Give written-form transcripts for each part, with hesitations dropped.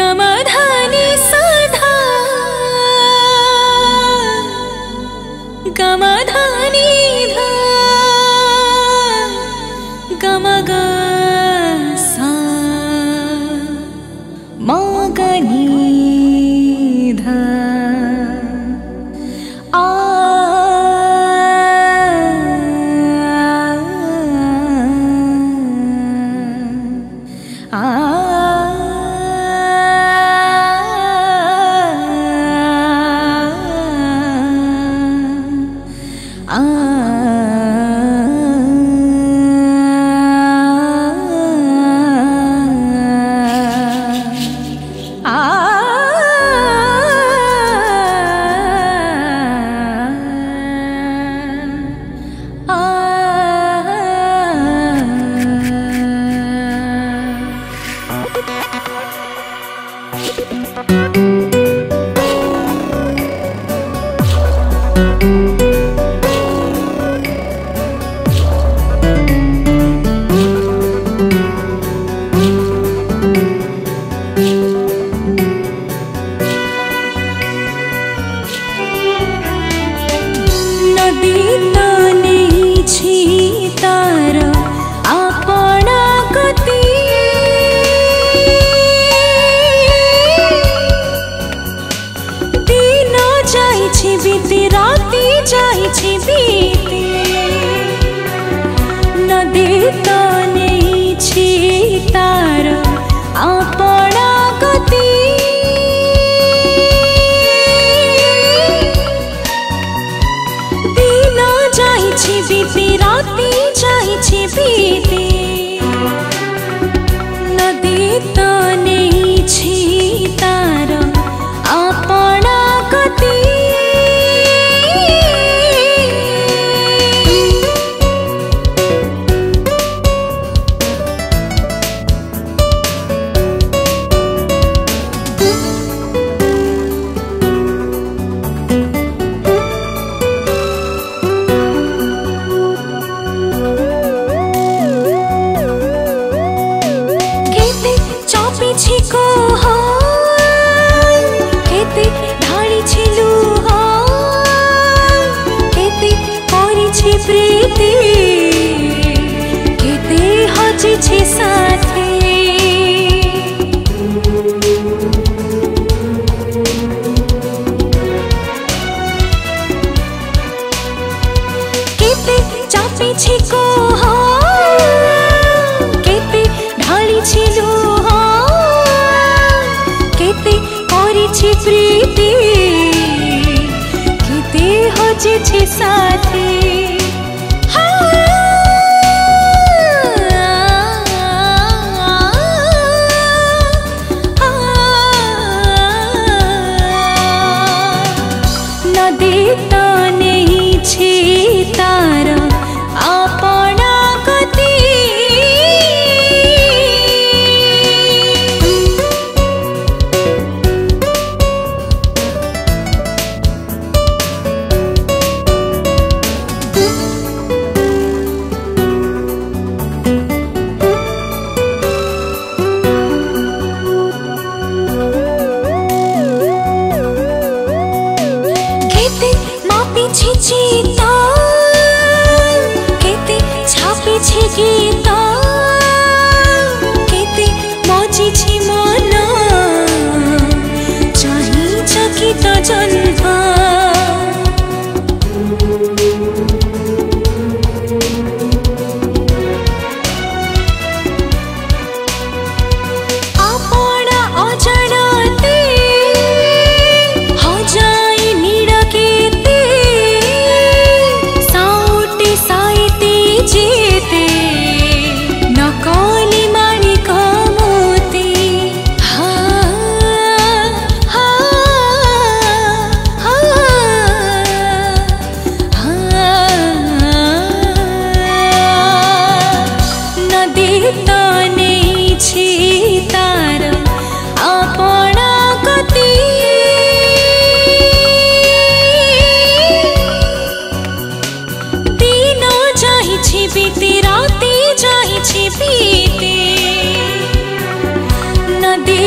गमधानी सधा गमधानी धा गमग सा मगनी धा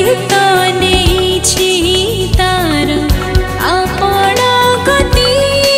तो नेछि तार आपण गति।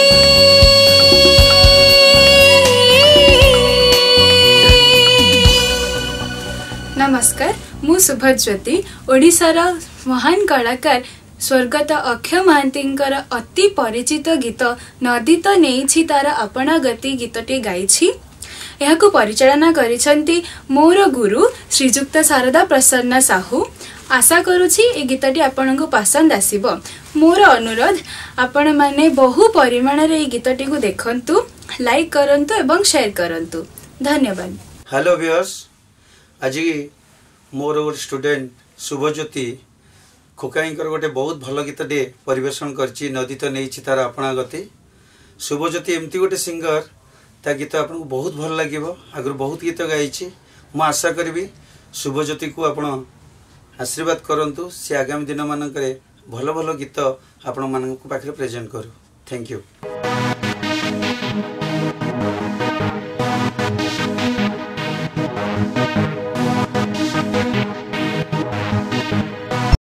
नमस्कार, मु शुभज्योति ओडिशार महान कलाकार स्वर्गत अक्षय महांतींकर अति परिचित गीत नदी तो नेछि तार आपण गति गीतटी गाइछि। यहाकु परिचालना करिसंती मोर गुरु श्रीजुक्त शारदा प्रसन्न साहू। आशा करुछि ए गीतटी आपनकु पसंद आसीबो। मोर अनुरोध आपण माने बहु परिमाण रे ए गीतटी को देखंतु, लाइक करंतु एवं शेयर करंतु। धन्यवाद। हेलो व्यूअर्स, आज मोर गोटे स्टूडेंट शुभज्योति खोकाईकर गोटे बहुत भल गीतटे परिवेशन करछि नदी तो नेछि तार आपणा गति। शुभज्योति एमती गोटे सिंगर, ता गीत आपको बहुत भल लगिबो। आगु बहुत गीत गाइछि। मु आशा करबी शुभज्योति को आपण आशीर्वाद करंतु, से आगामी दिन मानकरे भल भल गीत आपण मानक पाखरे प्रेजेंट करू। Thank you.